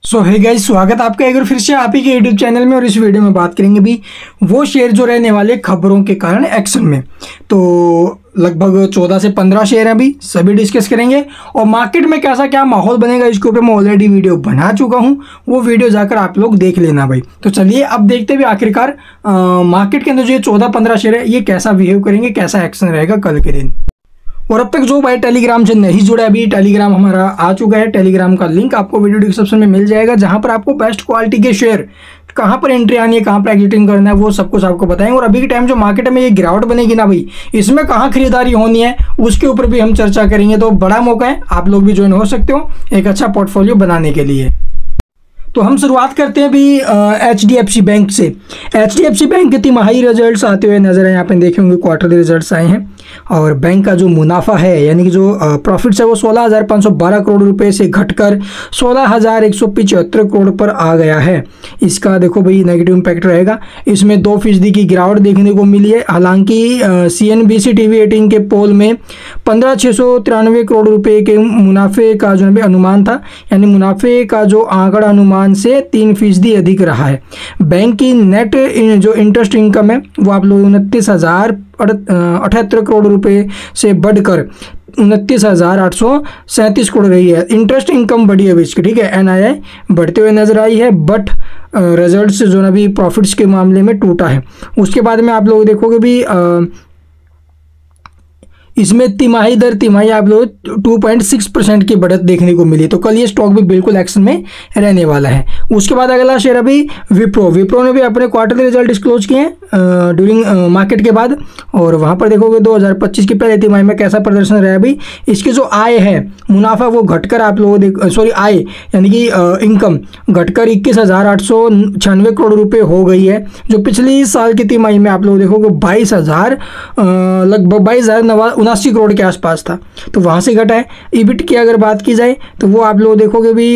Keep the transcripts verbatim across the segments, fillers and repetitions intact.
सो है गाइस, स्वागत आपका एक बार फिर से आप ही के यूट्यूब चैनल में। और इस वीडियो में बात करेंगे भी वो शेयर जो रहने वाले खबरों के कारण एक्शन में। तो लगभग चौदह से पंद्रह शेयर हैं, अभी सभी डिस्कस करेंगे। और मार्केट में कैसा क्या माहौल बनेगा इसके ऊपर मैं ऑलरेडी वीडियो बना चुका हूं, वो वीडियो जाकर आप लोग देख लेना भाई। तो चलिए अब देखते हुए आखिरकार मार्केट के अंदर जो ये चौदह पंद्रह शेयर है ये कैसा बिहेव करेंगे, कैसा एक्शन रहेगा कल के दिन। और अब तक जो भाई टेलीग्राम से नहीं जुड़ा, अभी टेलीग्राम हमारा आ चुका है। टेलीग्राम का लिंक आपको वीडियो डिस्क्रिप्शन में मिल जाएगा, जहां पर आपको बेस्ट क्वालिटी के शेयर कहां पर एंट्री आनी है, कहां पर एग्जिटिंग करना है, वो सब कुछ आपको बताएंगे। और अभी के टाइम जो मार्केट में ये गिरावट बनेगी ना भाई, इसमें कहां खरीदारी होनी है उसके ऊपर भी हम चर्चा करेंगे। तो बड़ा मौका है, आप लोग भी ज्वाइन हो सकते हो एक अच्छा पोर्टफोलियो बनाने के लिए। तो हम शुरुआत करते हैं अभी H D F C bank से। H D F C bank के तिमाही रिजल्ट्स आते हुए नजर आए, यहाँ पे देखे होंगे क्वार्टरली रिजल्ट्स आए हैं। और बैंक का जो मुनाफा है यानी कि जो प्रॉफिट्स है वो सोलह हज़ार पाँच सौ बारह करोड़ रुपए से घटकर सोलह हज़ार एक सौ पिचहत्तर करोड़ पर आ गया है। इसका देखो भाई नेगेटिव इम्पैक्ट रहेगा, इसमें दो फीसदी की गिरावट देखने को मिली है। हालांकि C N B C T V eighteen के पोल में पंद्रह छः सौ तिरानवे करोड़ रुपए के मुनाफे का जो है अनुमान था, यानी मुनाफे का जो आंकड़ा अनुमान से तीन फीसदी अधिक रहा है। बैंक की नेट जो इंटरेस्ट इनकम है वो आप लोग उनतीस हज़ार अठहत्तर करोड़ रुपए से बढ़कर उनतीस हज़ार आठ सौ सैंतीस करोड़ रही है। इंटरेस्ट इनकम बढ़ी है इसकी, ठीक है, एन आई आई बढ़ते हुए नजर आई है, बट रिजल्ट्स जो ना भी प्रॉफिट्स के मामले में टूटा है। उसके बाद में आप लोग देखोगे भी आ, इसमें तिमाही दर तिमाही आप लोग टू पॉइंट सिक्स परसेंट की बढ़त देखने को मिली। तो कल ये स्टॉक भी बिल्कुल एक्शन में रहने वाला है। उसके बाद अगला शेयर अभी विप्रो। विप्रो ने भी अपने क्वार्टरली रिजल्ट डिस्क्लोज किए हैं ड्यूरिंग मार्केट के बाद, और वहां पर देखोगे दो हज़ार पच्चीस की पहले तिमाही में कैसा प्रदर्शन रहा अभी। इसकी जो आय है मुनाफा वो घटकर आप लोगों सॉरी आय यानी कि इनकम घटकर इक्कीस हज़ार आठ सौ छियानवे करोड़ रुपये हो गई है, जो पिछली साल की तिमाही में आप लोग देखोगे बाईस हज़ार लगभग बाईस हज़ार नवा उनासी करोड़ के आसपास था, तो वहां से घटा है। ईबिट की अगर बात की जाए तो वो आप लोग देखोगे भी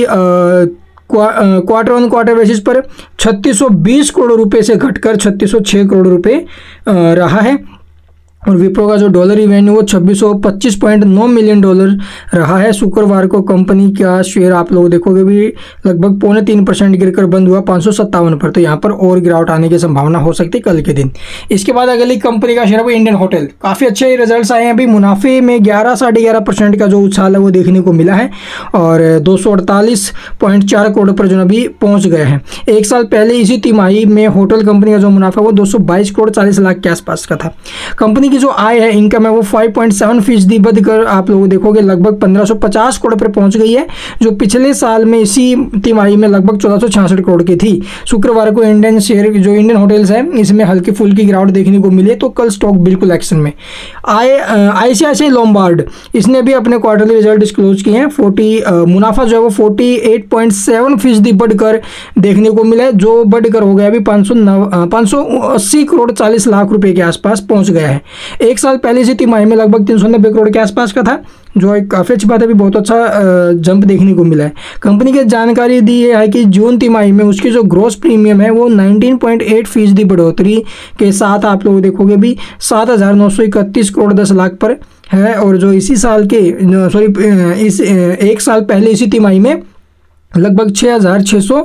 क्वार्टर ऑन क्वार्टर बेसिस पर छत्तीस सौ बीस करोड़ रुपए से घटकर छत्तीस सौ छह करोड़ रुपए रहा है। और विप्रो का जो डॉलर रिवेन्यू वो छब्बीस सौ पच्चीस पॉइंट नौ मिलियन डॉलर रहा है। शुक्रवार को कंपनी का शेयर आप लोग देखोगे भी लगभग पौने तीन परसेंट गिरकर बंद हुआ पाँच सौ सत्तावन पर, तो यहाँ पर और गिरावट आने की संभावना हो सकती है कल के दिन। इसके बाद अगली कंपनी का शेयर है इंडियन होटल। काफ़ी अच्छे रिजल्ट्स आए हैं अभी, मुनाफे में ग्यारह साढ़े ग्यारह परसेंट का जो उछाल है वो देखने को मिला है, और दो सौ अड़तालीस पॉइंट चार करोड़ पर जो अभी पहुँच गए हैं। एक साल पहले इसी तिमाही में होटल कंपनी का जो मुनाफा वो दो सौ बाईस करोड़ चालीस लाख के आसपास का था। कंपनी की जो आय है इनकम है वो पाँच पॉइंट सात फीसदी बढ़कर आप लोग देखोगे लगभग पंद्रह सौ पचास करोड़ पर पहुंच गई है, जो पिछले साल में इसी तिमाही में लगभग चौदह सौ छियासठ करोड़ की थी। शुक्रवार को इंडियन शेयर जो इंडियन होटल्स है इसमें हल्की फुल्की गिरावट देखने को मिली है, तो कल स्टॉक बिल्कुल एक्शन में। आय आईसीआईसीआई लोम्बार्ड इसने भी अपने क्वार्टरली रिजल्ट डिस्क्लोज किए हैं। फोर्टी मुनाफा जो है वो फोर्टी एट पॉइंट सेवन फीसदी बढ़कर देखने को मिला है, जो बढ़कर हो गया अभी पाँच सौ पाँच सौ अस्सी करोड़ चालीस लाख रुपए के आसपास पहुंच गया है। एक साल पहले इसी तिमाही में लगभग तीन सौ नब्बे करोड़ के आसपास का था, जो एक काफ़ी अच्छी बात है, भी बहुत अच्छा जंप देखने को मिला है। कंपनी की जानकारी दी है कि जून तिमाही में उसकी जो ग्रॉस प्रीमियम है वो उन्नीस पॉइंट आठ फीसदी बढ़ोतरी के साथ आप लोग देखोगे भी सात हज़ार नौ सौ इकतीस करोड़ दस लाख पर है, और जो इसी साल के सॉरी इस एक साल पहले इसी तिमाही में लगभग छः हज़ार छः सौ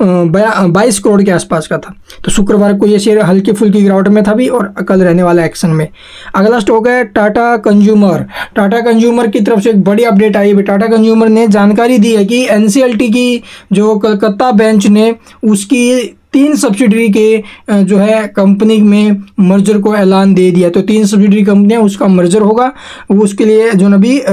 बाईस करोड़ के आसपास का था। तो शुक्रवार को ये शेयर हल्की फुल्की गिरावट में था भी, और कल रहने वाला एक्शन में। अगला स्टॉक है टाटा कंज्यूमर। टाटा कंज्यूमर की तरफ से एक बड़ी अपडेट आई है। टाटा कंज्यूमर ने जानकारी दी है कि एन सी एल टी की जो कलकत्ता बेंच ने उसकी तीन सब्सिडरी के जो है कंपनी में मर्जर को ऐलान दे दिया। तो तीन सब्सिडरी कंपनियां उसका मर्जर होगा, उसके लिए जो ना भी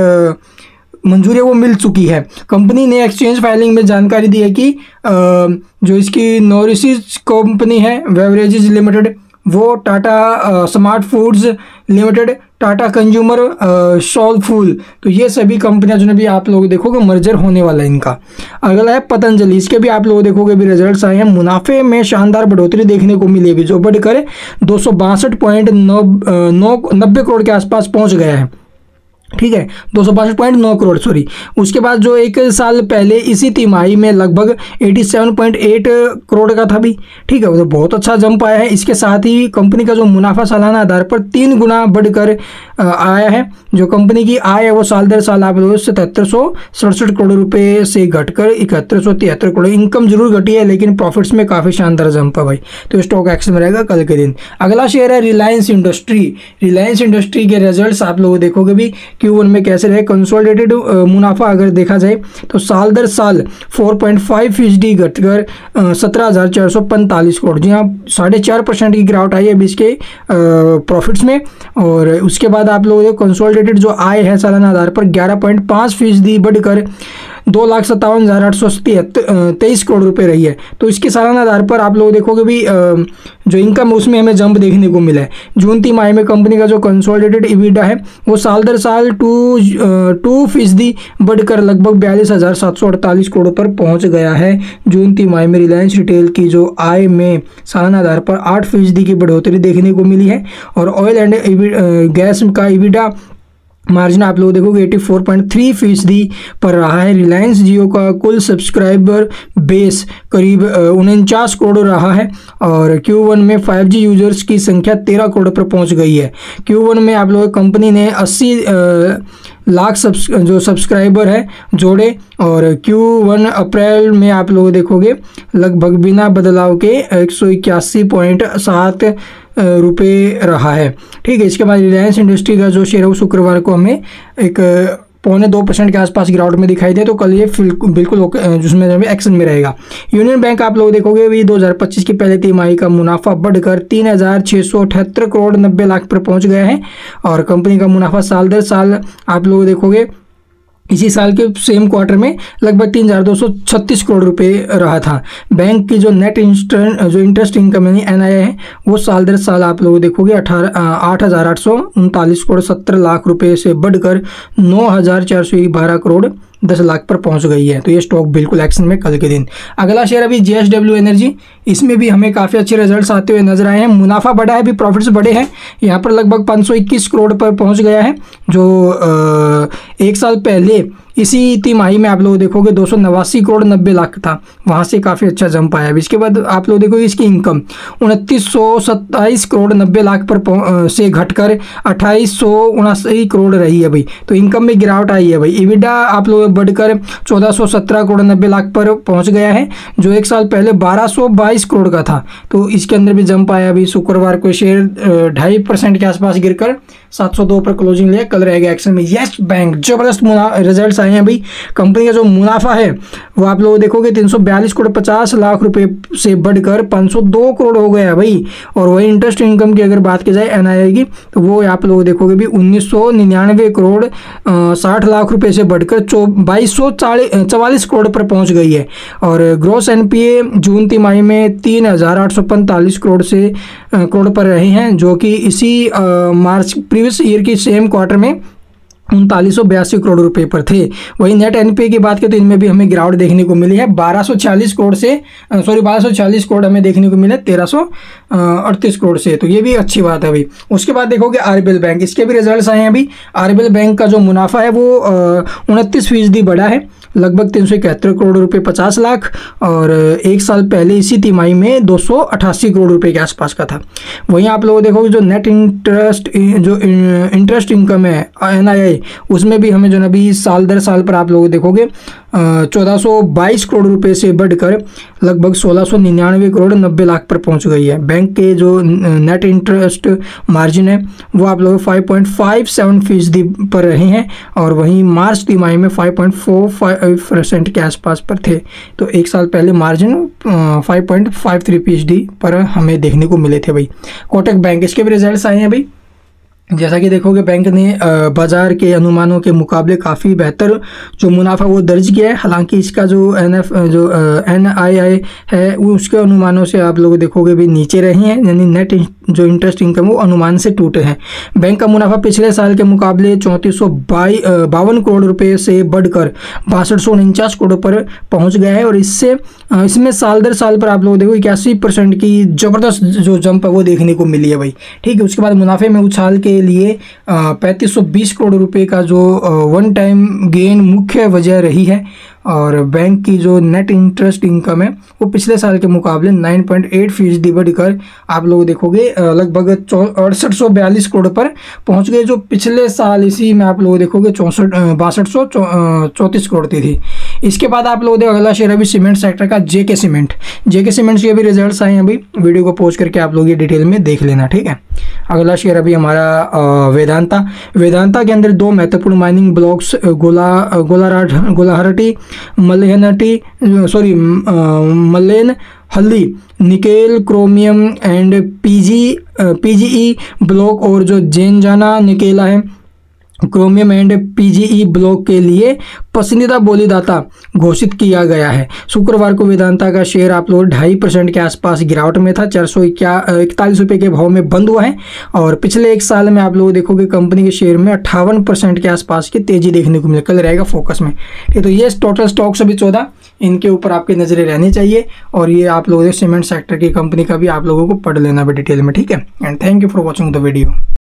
मंजूरी वो मिल चुकी है। कंपनी ने एक्सचेंज फाइलिंग में जानकारी दी है कि जो इसकी नोरिसिस कंपनी है बेवरेजेस लिमिटेड, वो Tata Smart Foods Limited, Tata Consumer Soulful, तो ये सभी कंपनियां जो भी आप लोग देखोगे मर्जर होने वाला है इनका। अगला है पतंजलि। इसके भी आप लोग देखोगे भी रिजल्ट्स आए हैं। मुनाफे में शानदार बढ़ोतरी देखने को मिली है, जो बढ़कर दो सौ बासठ पॉइंट नौ नब्बे करोड़ के आसपास पहुंच गया है। ठीक है, दो सौ बासठ पॉइंट नौ करोड़ सॉरी। उसके बाद जो एक साल पहले इसी तिमाही में लगभग सत्तासी पॉइंट आठ करोड़ का था भी, ठीक है, वो तो बहुत अच्छा जंप आया है। इसके साथ ही कंपनी का जो मुनाफा सालाना आधार पर तीन गुना बढ़कर आया है। जो कंपनी की आय है वो साल दर साल आप लोगों से तिहत्तर सौ सड़सठ करोड़ रुपए से घटकर इकहत्तर सौ तिहत्तर करोड़, इनकम जरूर घटी है लेकिन प्रॉफिट्स में काफ़ी शानदार जंप है भाई। तो स्टॉक एक्शन में रहेगा कल के दिन। अगला शेयर है रिलायंस इंडस्ट्री। रिलायंस इंडस्ट्री के रिजल्ट्स आप लोग देखोगे भी क्यू वन में कैसे रहे। कंसोलिडेटेड मुनाफा अगर देखा जाए तो साल दर साल चार पॉइंट पाँच फीसदी घटकर सत्रह हज़ार चार सौ पैंतालीस करोड़, जी हाँ, साढ़े चार परसेंट की गिरावट आई है अभी इसके प्रॉफिट्स में। और उसके बाद आप लोगों को कंसोलिडेटेड जो आय है सालाना आधार पर ग्यारह पॉइंट पाँच फीसदी बढ़कर दो लाख सत्तावन हज़ार आठ सौ तेईस करोड़ रुपए रही है। तो इसके सालाना आधार पर आप लोग देखोगे भी जो इनकम उसमें हमें जंप देखने को मिला है। जून तिमाही में कंपनी का जो कंसोलिडेटेड इबिडा है वो साल दर साल टू टू फीसदी बढ़कर लगभग बयालीस हज़ार सात सौ अड़तालीस करोड़ पर पहुंच गया है। जून तिमाही में रिलायंस रिटेल की जो आय में सालाना आधार पर आठ फीसदी की बढ़ोतरी देखने को मिली है। और ऑयल एंड गैस का इबिडा मार्जिन आप लोग देखोगे चौरासी पॉइंट तीन फीसदी पर रहा है। रिलायंस जियो का कुल सब्सक्राइबर बेस करीब उनचास करोड़ रहा है और क्यू वन में फाइव जी यूजर्स की संख्या तेरह करोड़ पर पहुंच गई है। क्यू वन में आप लोग कंपनी ने अस्सी लाख सब्स जो सब्सक्राइबर है जोड़े और क्यू वन अप्रैल में आप लोग देखोगे लगभग बिना बदलाव के एक सौ इक्यासी पॉइंट सात रुपये रहा है। ठीक है, इसके बाद रिलायंस इंडस्ट्री का जो शेयर है वो शुक्रवार को हमें एक पौने दो परसेंट के आसपास गिरावट में दिखाई दे, तो कल ये बिल्कुल जिसमें एक्शन में रहेगा। यूनियन बैंक आप लोग देखोगे भी दो हज़ार पच्चीस की पहले तिमाही का मुनाफा बढ़कर तीन हज़ार छः सौ अठहत्तर करोड़ नब्बे लाख पर पहुंच गया है और कंपनी का मुनाफा साल दर साल आप लोग देखोगे इसी साल के सेम क्वार्टर में लगभग तीन हज़ार दो सौ छत्तीस करोड़ रुपए रहा था। बैंक की जो नेट इंस्टर जो इंटरेस्ट इनकम यानी एन आई आई है वो साल दर साल आप लोग देखोगे अठारह आठ हज़ार आठ सौ उनतालीस करोड़ सत्तर लाख रुपए से बढ़कर नौ हज़ार चार सौ बारह करोड़ दस लाख पर पहुंच गई है। तो ये स्टॉक बिल्कुल एक्शन में कल के दिन। अगला शेयर अभी जे एस डब्ल्यू एनर्जी, इसमें भी हमें काफ़ी अच्छे रिजल्ट्स आते हुए नजर आए हैं। मुनाफा बढ़ा है, भी प्रॉफिट्स बढ़े हैं। यहाँ पर लगभग पाँच सौ इक्कीस करोड़ पर पहुंच गया है जो आ, एक साल पहले इसी तिमाही में आप लोग देखोगे दो सौ नवासी करोड़ नब्बे लाख था, वहाँ से काफ़ी अच्छा जंप आया। इसके बाद आप लोग देखोगे इसकी इनकम उनतीस सौ सत्ताईस करोड़ नब्बे लाख पर से घटकर अट्ठाईस सौ उनासी करोड़ रही है भाई। तो इनकम में गिरावट आई है भाई। इबिडा आप लोग बढ़कर चौदह सौ सत्रह करोड़ नब्बे लाख पर पहुंच गया है जो एक साल पहले बारह सौ बाईस करोड़ का था। तो इसके अंदर भी जंप आया। अभी शुक्रवार को शेयर ढाई परसेंट के आसपास गिरकर सात सौ दो पर क्लोजिंग लिया। कल रहेगा एक्शन में। यस बैंक जबरदस्त रिजल्ट्स आए हैं भाई। कंपनी का जो मुनाफा है वो आप लोग देखोगे तीन सौ बयालीस करोड़ पचास लाख रुपए से बढ़कर पाँच सौ दो करोड़ हो गया भाई। और वही इंटरेस्ट इनकम की अगर बात की जाए एन आई आई की तो वो आप लोग देखोगे भी उन्नीस सौ निन्यानवे करोड़ साठ लाख रुपए से बढ़कर चौ बाईस सौ चवालीस करोड़ पर पहुंच गई है। और ग्रॉस एन पी ए जून तिमाही में तीन हजार आठ सौ पैंतालीस करोड़ से करोड़ पर रहे हैं जो कि इसी मार्च प्रीवियस ईयर की सेम क्वार्टर में उनतालीस सौ बयासी करोड़ रुपए पर थे। वही नेट एनपीए की बात करें तो इनमें भी हमें गिरावट देखने को मिली है। बारह सौ छियालीस करोड़ से सॉरी बारह सौ छियालीस करोड़ हमें देखने को मिले तेरह सौ अड़तीस करोड़ से। तो ये भी अच्छी बात है भाई। उसके बाद देखोगे आरबीएल बैंक, इसके भी रिजल्ट्स आए हैं अभी। आरबीएल बैंक का जो मुनाफा है वो उनतीस फीसदी बढ़ा है, लगभग तीन सौ इकहत्तर करोड़ रुपए पचास लाख और एक साल पहले इसी तिमाही में दो सौ अट्ठासी करोड़ रुपए के आसपास का था। वहीं आप लोग देखोगे जो नेट इंटरेस्ट जो इंटरेस्ट इनकम है एन आई आई उसमें भी हमें जो ना अभी साल दर साल पर आप लोग देखोगे चौदह सौ बाईस करोड़ रुपए से बढ़कर लगभग सोलह सौ निन्यानवे करोड़ नब्बे लाख पर पहुंच गई है। बैंक के जो नेट इंटरेस्ट मार्जिन है वो आप लोग फाइव पॉइंट फाइव सेवन फीसदी पर रहे हैं और वहीं मार्च तिमाही में five point four five percent के आसपास पर थे। तो एक साल पहले margin five point five three फीसदी पर हमें देखने को मिले थे भाई। कोटक बैंक, इसके भी रिजल्ट्स आए हैं भाई। जैसा कि देखोगे बैंक ने बाजार के अनुमानों के मुकाबले काफ़ी बेहतर जो मुनाफा वो दर्ज किया है। हालांकि इसका जो एन एफ जो एन आई आई है वो उसके अनुमानों से आप लोग देखोगे भी नीचे रही हैं, यानी नेट जो इंटरेस्ट इनकम वो अनुमान से टूटे हैं। बैंक का मुनाफा पिछले साल के मुकाबले चौंतीस सौ बाई बावन करोड़ रुपए से बढ़कर बासठ सौ उनचास करोड़ पर पहुँच गया है और इससे इसमें साल दर साल पर आप लोग देखो इक्यासी परसेंट की ज़बरदस्त जो जंप है वो देखने को मिली है भाई। ठीक है, उसके बाद मुनाफे में उछाल के के लिए पैंतीस सौ बीस करोड़ रुपए का जो वन टाइम गेन मुख्य वजह रही है। और बैंक की जो नेट इंटरेस्ट इनकम है वो पिछले साल के मुकाबले नौ पॉइंट आठ फीसदी बढ़कर आप लोग देखोगे लगभग अड़सठ सौ बयालीस करोड़ पर पहुंच गए, जो पिछले साल इसी में आप लोग देखोगे चौंसठ बासठ सौ चौंतीस करोड़ थी। इसके बाद आप लोग देखो अगला शेयर अभी सीमेंट सेक्टर का जेके सीमेंट। जेके सीमेंट के अभी रिजल्ट्स आए हैं, अभी वीडियो को पोस्ट करके आप लोग ये डिटेल में देख लेना, ठीक है। अगला शेयर अभी हमारा वेदांता। वेदांता के अंदर दो महत्वपूर्ण माइनिंग ब्लॉक्स गोला गोलाराट गोलाहरटी मल्लेनटी सॉरी मल्लेन हल्दी nickel chromium and PG PGE block और जो जेनजाना निकेला है क्रोमियम एंड पीजीई ब्लॉक के लिए पसंदीदा बोलीदाता घोषित किया गया है। शुक्रवार को वेदांता का शेयर आप लोग ढाई परसेंट के आसपास गिरावट में था, चार सौ इकतालीस रुपये के भाव में बंद हुआ है। और पिछले एक साल में आप लोग देखोगे कंपनी के शेयर में अट्ठावन परसेंट के आसपास की तेजी देखने को मिले, कल रहेगा फोकस में, ठीक। तो ये टोटल स्टॉक्स अभी चौदह, इनके ऊपर आपकी नजरें रहनी चाहिए। और ये आप लोग सीमेंट सेक्टर की कंपनी का भी आप लोगों को पढ़ लेना भी डिटेल में, ठीक है। And thank you for watching the video.